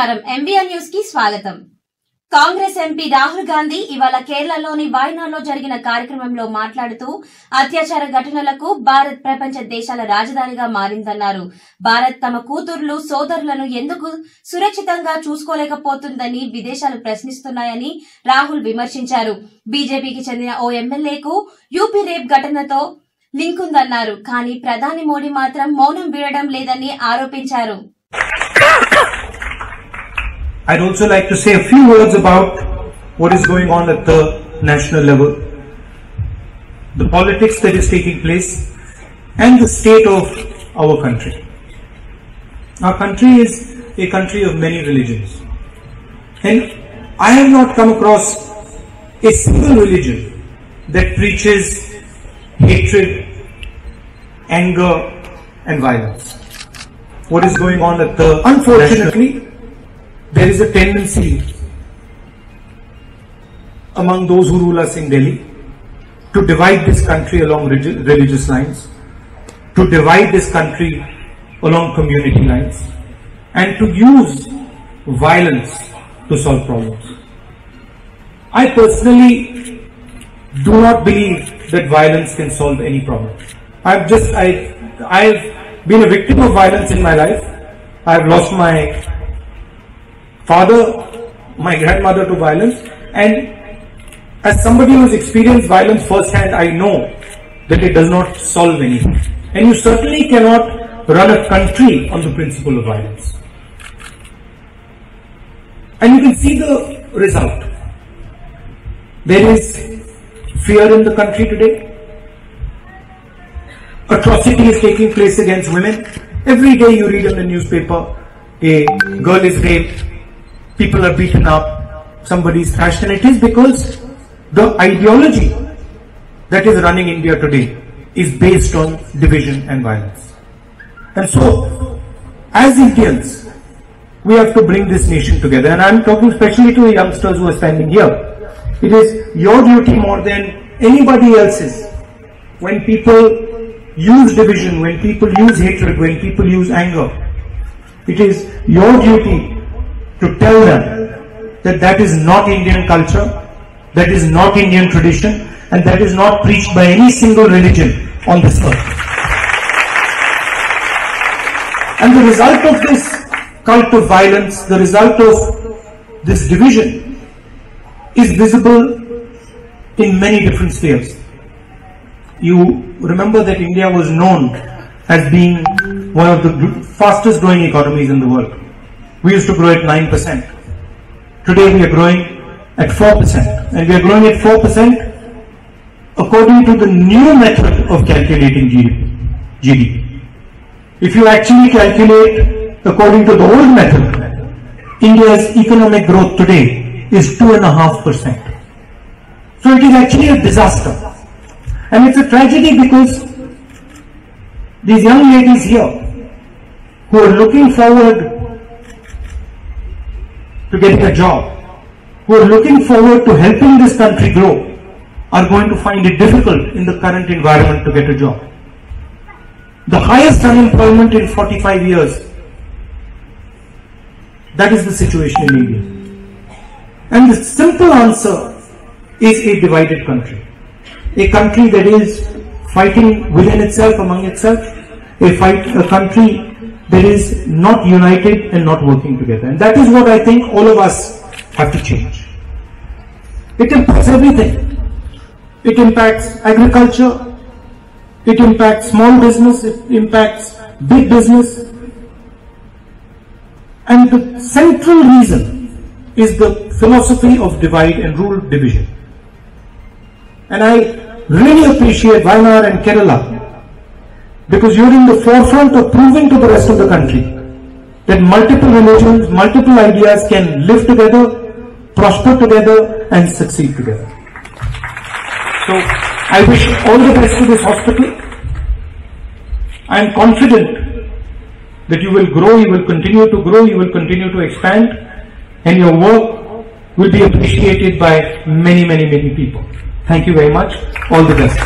నమస్కారం MVR news కి స్వాగతం. కాంగ్రెస్ ఎంపీ రాహుల్ గాంధీ ఇవాళ కేరళలోని వాయనాడ్లో జరిగిన కార్యక్రమంలో మాట్లాడుతూ అత్యాచార ఘటనలకు భారత్ ప్రపంచ దేశాల రాజధానిగా మారిందన్నారు. భారత్ తమ కూతుర్లు సోదరులను ఎందుకు సురక్షితంగా చూసుకోలేకపోతుందని విదేశాలు ప్రశ్నిస్తున్నాయని రాహుల్ విమర్శించారు. బీజేపీకి చెందిన ఓ ఎమ్మెల్యేకు యూపీ రేప్ ఘటనతో లింక్ ఉందన్నారు. కానీ ప్రధాని మోడీ మాత్రం మౌనం వీడడం లేదని ఆరోపించారు. I'd also like to say a few words about what is going on at the national level, the politics that is taking place, and the state of our country. Our country is a country of many religions, and I have not come across a single religion that preaches hatred, anger, and violence. What is going on at the unfortunately there is a tendency among those who rule us in Delhi to divide this country along religious lines, to divide this country along community lines, and to use violence to solve problems. I personally do not believe that violence can solve any problem. I've been a victim of violence in my life. I've lost my father, my grandmother to violence, and as somebody who has experienced violence firsthand, I know that it does not solve anything. And you certainly cannot run a country on the principle of violence. And you can see the result. There is fear in the country today. Atrocity is taking place against women. Every day you read in the newspaper, a girl is raped, people are beaten up, somebody is thrashed, and it is because the ideology that is running India today is based on division and violence. And so, as Indians, we have to bring this nation together. And I am talking especially to the youngsters who are standing here. It is your duty more than anybody else's. When people use division, when people use hatred, when people use anger, it is your duty to tell them that that is not Indian culture, that is not Indian tradition, and that is not preached by any single religion on this earth. And the result of this cult of violence, the result of this division is visible in many different spheres. You remember that India was known as being one of the fastest growing economies in the world. We used to grow at 9%. Today we are growing at 4%. And we are growing at 4% according to the new method of calculating GDP. If you actually calculate according to the old method, India's economic growth today is 2.5%. So it is actually a disaster. And it's a tragedy because these young ladies here who are looking forward to getting a job, who are looking forward to helping this country grow, are going to find it difficult in the current environment to get a job. The highest unemployment in 45 years. That is the situation in India. And the simple answer is a divided country. A country that is fighting within itself, among itself. A country that is not united and not working together. And that is what I think all of us have to change. It impacts everything. It impacts agriculture. It impacts small business. It impacts big business. And the central reason is the philosophy of divide and rule division. And I really appreciate Wayanad and Kerala, because you're in the forefront of proving to the rest of the country that multiple religions, multiple ideas can live together, prosper together, and succeed together. So, I wish all the best to this hospital. I am confident that you will grow, you will continue to grow, you will continue to expand, and your work will be appreciated by many, many, many people. Thank you very much. All the best.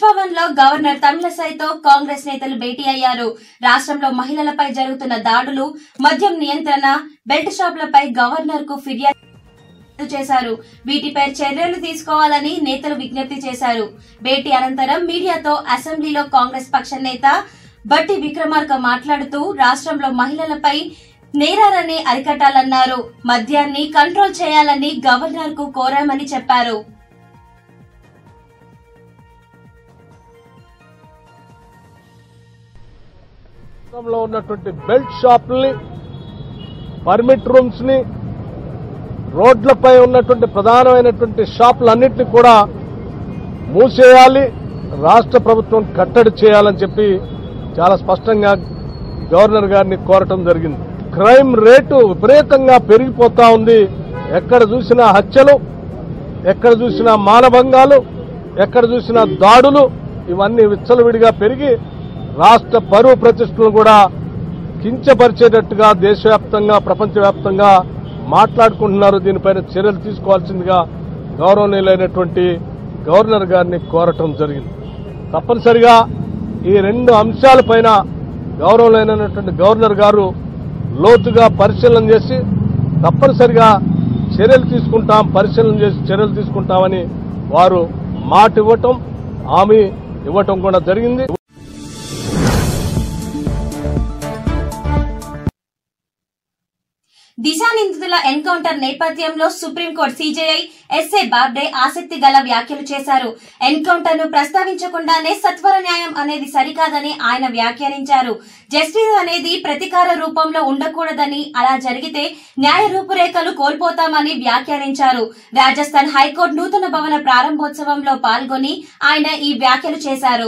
Bhavan లో governor తమిళసైతో Congress నేతలు భేటీ అయ్యారు. రాష్ట్రంలో మహిళలపై జరుగుతున్న దాడులు, మద్యం నియంత్రణ, belt షాపులపై governor కు ఫిర్యాదు చేశారు. వీటిపై చర్యలు తీసుకోవాలని నేతలు విజ్ఞప్తి చేశారు. భేటీ అనంతరం మీడియాతో అసెంబ్లీలో కాంగ్రెస్ పక్ష నేత బట్టి విక్రమార్క మాట్లాడుతూ రాష్ట్రంలో మహిళలపై నేరాలని అరికట్టాలన్నారు. మద్యాన్ని కంట్రోల్ చేయాలని గవర్నర్ కు కోరామని చెప్పారు. ఉన్నటువంటి బెల్ట్ షాపుల్ని, పర్మిట్ రూమ్స్ ని, రోడ్లపై ఉన్నటువంటి ప్రధానమైనటువంటి షాపులన్నింటినీ కూడా మూసేయాలి, రాష్ట్ర ప్రభుత్వం కట్టడి చేయాలని చెప్పి చాలా స్పష్టంగా గవర్నర్ గారిని కోరటం జరిగింది. క్రైమ్ రేటు విపరీతంగా పెరిగిపోతా ఉంది. ఎక్కడ చూసినా హత్యలు, ఎక్కడ చూసినా మానభంగాలు, ఎక్కడ చూసినా దాడులు, ఇవన్నీ విచ్చలవిడిగా పెరిగి రాష్ట్ర పరువు ప్రతిష్టలను కూడా కించపరిచేటట్టుగా దేశవ్యాప్తంగా, ప్రపంచవ్యాప్తంగా మాట్లాడుకుంటున్నారు. దీనిపైన చర్యలు తీసుకోవాల్సిందిగా గౌరవనీయులైనటువంటి గవర్నర్ గారిని కోరటం జరిగింది. తప్పనిసరిగా ఈ రెండు అంశాలపైన గౌరవనీయులైనటువంటి గవర్నర్ గారు లోతుగా పరిశీలన చేసి తప్పనిసరిగా చర్యలు తీసుకుంటాం, పరిశీలన చేసి చర్యలు తీసుకుంటామని వారు మాట ఇవ్వటం, హామీ ఇవ్వటం కూడా జరిగింది. దిశా నిందితుల ఎన్కౌంటర్ నేపథ్యంలో సుప్రీంకోర్టు సీజేఐ ఎస్ఏ బాబ్డే ఆసక్తి గల వ్యాఖ్యలు చేశారు. ఎన్కౌంటర్ ను ప్రస్తావించకుండానే సత్వర న్యాయం అనేది సరికాదని ఆయన వ్యాఖ్యానించారు. జస్టిస్ అనేది ప్రతీకార రూపంలో ఉండకూడదని, అలా జరిగితే న్యాయ రూపురేఖలు కోల్పోతామని వ్యాఖ్యానించారు. రాజస్థాన్ హైకోర్టు నూతన భవన ప్రారంభోత్సవంలో పాల్గొని ఆయన ఈ వ్యాఖ్యలు చేశారు.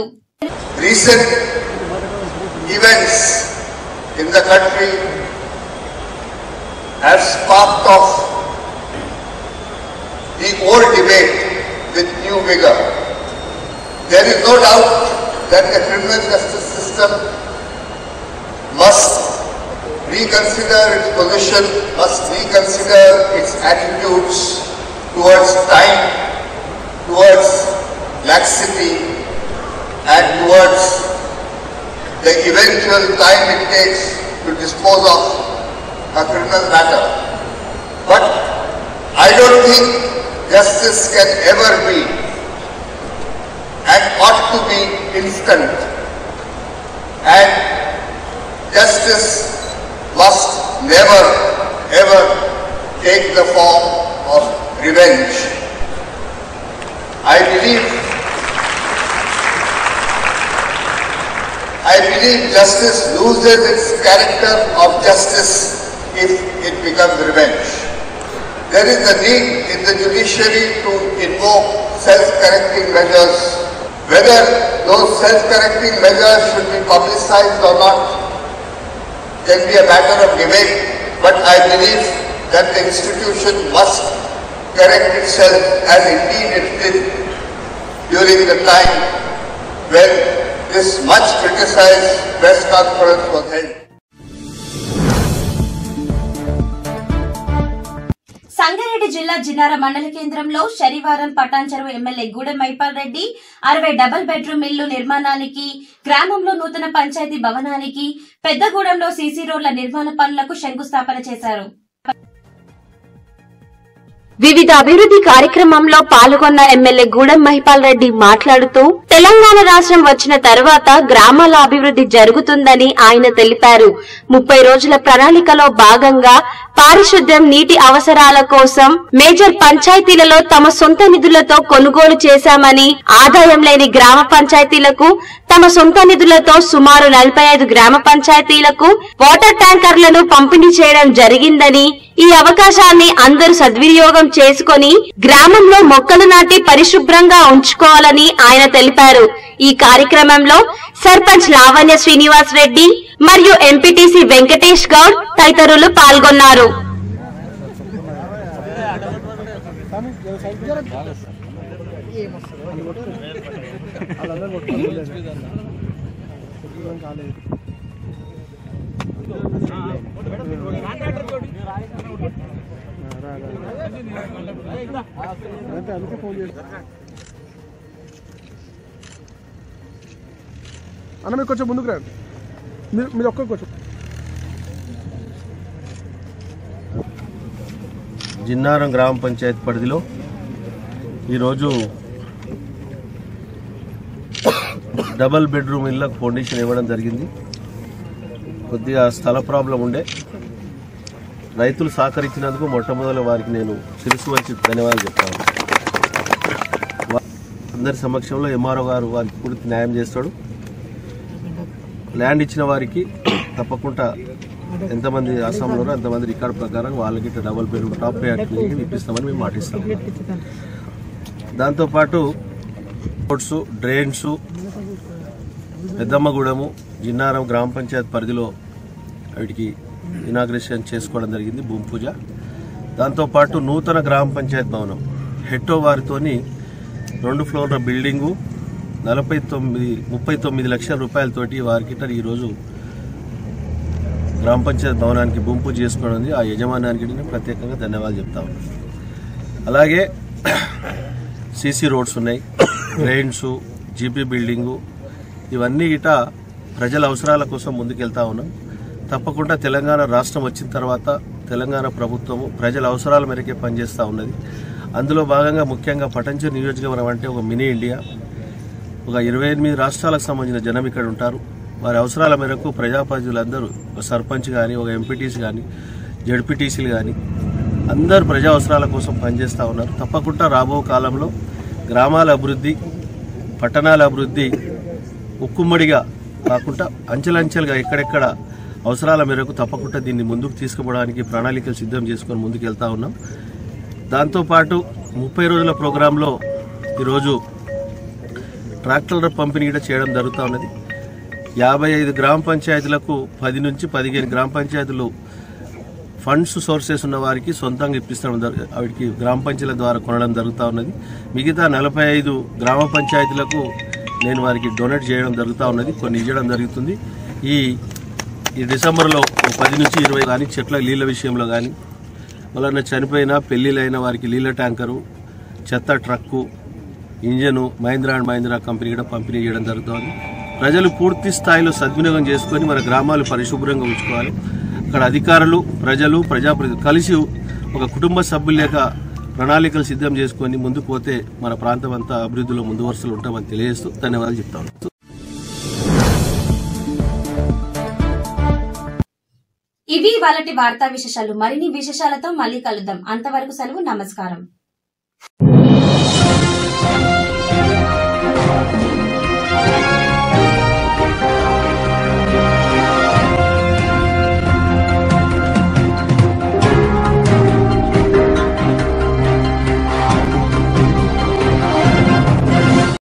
have sparked off the old debate with new vigor. There is no doubt that the criminal justice system must reconsider its position, must reconsider its attitudes towards time, towards laxity, and towards the eventual time it takes to dispose of a criminal matter. But I don't think justice can ever be and ought to be instant, and justice must never ever take the form of revenge. I believe justice loses its character of justice if it becomes revenge. There is a need in the judiciary to invoke self-correcting measures. Whether those self-correcting measures should be publicized or not can be a matter of debate, but I believe that the institution must correct itself, as indeed it did during the time when this much criticized press conference was held. Sangareddy జిల్లా జిన్నార మండల కేంద్రంలో శనివారం Patancheru MLA Gudem Maipal Reddy 60 double bedroom ఇల్లు నిర్మాణానికి, గ్రామంలో నూతన పంచాయతీ భవనానికి, పెద్దగూడెంలో CC రోడ్ల నిర్మాణ పనులకు శంకుస్థాపన చేశారు. వివిధ అభివృద్ధి కార్యక్రమంలో పాల్గొన్న ఎమ్మెల్యే గూడెం మహిపాల్ రెడ్డి మాట్లాడుతూ తెలంగాణ రాష్ట్రం వచ్చిన తర్వాత గ్రామాల అభివృద్ధి జరుగుతుందని ఆయన తెలిపారు. 30 రోజుల ప్రణాళికలో భాగంగా పారిశుద్ధ్యం, నీటి అవసరాల కోసం మేజర్ పంచాయతీలలో తమ సొంత నిధులతో కొనుగోలు చేశామని, ఆదాయం లేని గ్రామ పంచాయతీలకు తమ సొంత నిధులతో సుమారు 45 గ్రామ పంచాయతీలకు వాటర్ ట్యాంకర్లను పంపిణీ చేయడం జరిగిందని, ఈ అవకాశాన్ని అందరూ సద్వినియోగం చేసుకుని గ్రామంలో మొక్కలు నాటి పరిశుభ్రంగా ఉంచుకోవాలని ఆయన తెలిపారు. ఈ కార్యక్రమంలో సర్పంచ్ లావణ్య శ్రీనివాస్ రెడ్డి మరియు ఎంపీటీసీ వెంకటేష్ గౌడ్ తదితరులు పాల్గొన్నారు. అన్న మీరు కొంచెం ముందుకు రండి, మీరు ఒక్క కొంచెం. జిన్నారం గ్రామ పంచాయతీ పరిధిలో ఈరోజు డబల్ బెడ్రూమ్ ఇళ్ళకు ఫౌండేషన్ ఇవ్వడం జరిగింది. కొద్దిగా స్థల ప్రాబ్లం ఉండే రైతులు సహకరించినందుకు మొట్టమొదటి వారికి నేను శిరస్సు వచ్చి ధన్యవాదాలు చెప్తాను. అందరి సమక్షంలో ఎంఆర్ఓ గారు వారికి పూర్తి న్యాయం చేస్తాడు. ల్యాండ్ ఇచ్చిన వారికి తప్పకుండా ఎంతమంది అస్సాంలో అంతమంది రికార్డు ప్రకారం వాళ్ళకి డబల్ బెడ్రూమ్ టాప్ ప్రయారిటీ ఇప్పిస్తామని మేము మాటిస్తాం. దాంతోపాటు రోడ్స్, డ్రైన్స్, పెద్దమ్మగూడెము, జిన్నారం గ్రామ పంచాయతీ పరిధిలో వీటికి ఇనాగ్రేషన్ చేసుకోవడం జరిగింది, భూమి పూజ. దాంతోపాటు నూతన గ్రామ పంచాయతీ భవనం హెట్టో వారితోని 2 ఫ్లోర్ల బిల్డింగు 39 లక్షల రూపాయలతోటి వారికి ఈరోజు గ్రామ పంచాయతీ భవనానికి భూమి పూజ చేసుకోవడం. ఆ యజమానానికి నేను ప్రత్యేకంగా ధన్యవాదాలు చెప్తాను. అలాగే సీసీ రోడ్స్ ఉన్నాయి, డ్రైన్స్, జీపీ బిల్డింగు, ఇవన్నీ గిట ప్రజల అవసరాల కోసం ముందుకెళ్తా ఉన్నాం. తప్పకుండా తెలంగాణ రాష్ట్రం వచ్చిన తర్వాత తెలంగాణ ప్రభుత్వము ప్రజల అవసరాల మేరకే పనిచేస్తూ ఉన్నది. అందులో భాగంగా ముఖ్యంగా పటంచెరు నియోజకవర్గం అంటే ఒక మినీ ఇండియా. ఒక 28 రాష్ట్రాలకు సంబంధించిన జనం ఇక్కడ ఉంటారు. వారి అవసరాల మేరకు ప్రజాప్రతినిధులందరూ, ఒక సర్పంచ్ కానీ, ఒక ఎంపీటీసీ కానీ, జడ్పీటీసీలు కానీ అందరూ ప్రజా అవసరాల కోసం పనిచేస్తూ ఉన్నారు. తప్పకుండా రాబో కాలంలో గ్రామాల అభివృద్ధి, పట్టణాల అభివృద్ధి ఉక్కుమ్మడిగా కాకుండా అంచెలంచెలుగా ఎక్కడెక్కడ అవసరాల మేరకు తప్పకుండా దీన్ని ముందుకు తీసుకుపోవడానికి ప్రణాళికలు సిద్ధం చేసుకొని ముందుకు వెళ్తా ఉన్నాం. దాంతోపాటు 30 రోజుల ప్రోగ్రాంలో ఈరోజు ట్రాక్టర్ల పంపిణీ కూడా చేయడం జరుగుతూ ఉన్నది. 55 గ్రామ పంచాయతీలకు 10 నుంచి 15 గ్రామ పంచాయతీలు ఫండ్స్ సోర్సెస్ ఉన్న వారికి సొంతంగా ఇప్పిస్తాం. వాటికి గ్రామ పంచాయతీల ద్వారా కొనడం జరుగుతూ ఉన్నది. మిగతా 45 గ్రామ పంచాయతీలకు నేను వారికి డొనేట్ చేయడం జరుగుతూ ఉన్నది, కొన్ని ఇవ్వడం జరుగుతుంది. ఈ డిసెంబర్లో 10 నుంచి 20 కానీ చెట్ల నీళ్ళ విషయంలో కానీ, వాళ్ళన్న చనిపోయినా పెళ్లిళ్ళైన వారికి నీళ్ళ ట్యాంకరు, చెత్త truck, engine Mahindra and Mahindra company కూడా పంపిణీ చేయడం జరుగుతుంది. ప్రజలు పూర్తి స్థాయిలో సద్వినియోగం చేసుకొని మన గ్రామాలు పరిశుభ్రంగా ఉంచుకోవాలి. అక్కడ అధికారులు, ప్రజలు, ప్రజాప్రతినిధులు కలిసి ఒక కుటుంబ సభ్యులేక ప్రణాళికలు సిద్ధం చేసుకొని ముందుకు పోతే మన ప్రాంతం అంతా అభివృద్ధిలో ముందు వరుసలు ఉంటామని తెలియజేస్తూ ధన్యవాదాలు చెప్తాను. ఇవి వాటి వార్తా విశేషాలు. మరిన్ని విశేషాలతో మళ్ళీ కలుద్దాం. అంతవరకు సెలవు. నమస్కారం.